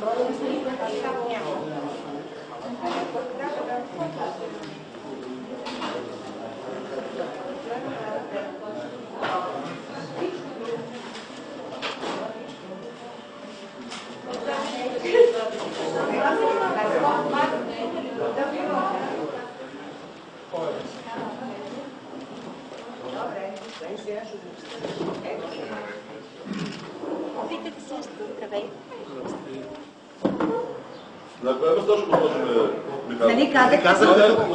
Викате се нещо. Здравей. На кое место ще подложим Михайло? Нали казах?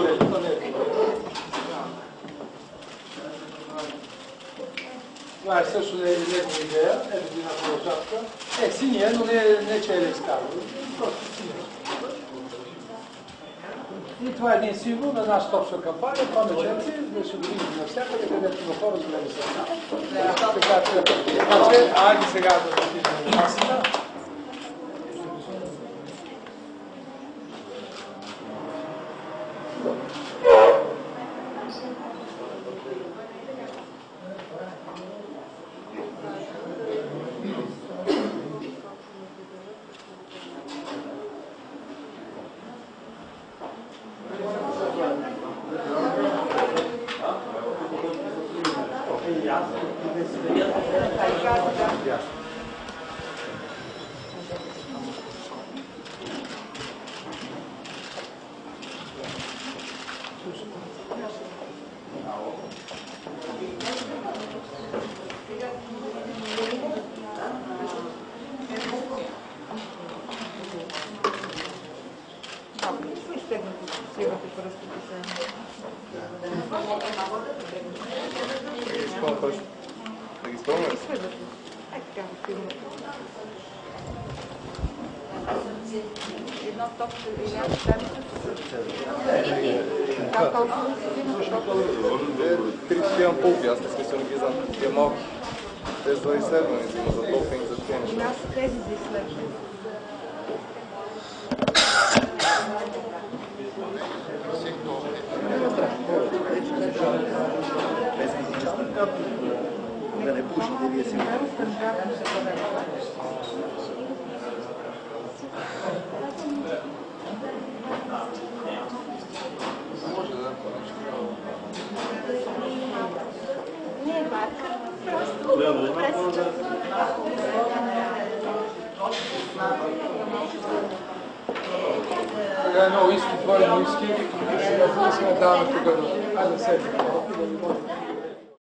Това е също негова идея, ето една площадка. Синия, но не че е лекстар. Просто синия. И това е един символ на нашата обща кампания, паметници, да ще го видим навсякъде, където има хора, за да не се знае. Така че, айде сега да отидем на масата. Да не пушите, вие си. Не е марка, просто Сега едно уиски, двойно уиски, сега даваме тук. Айде седи.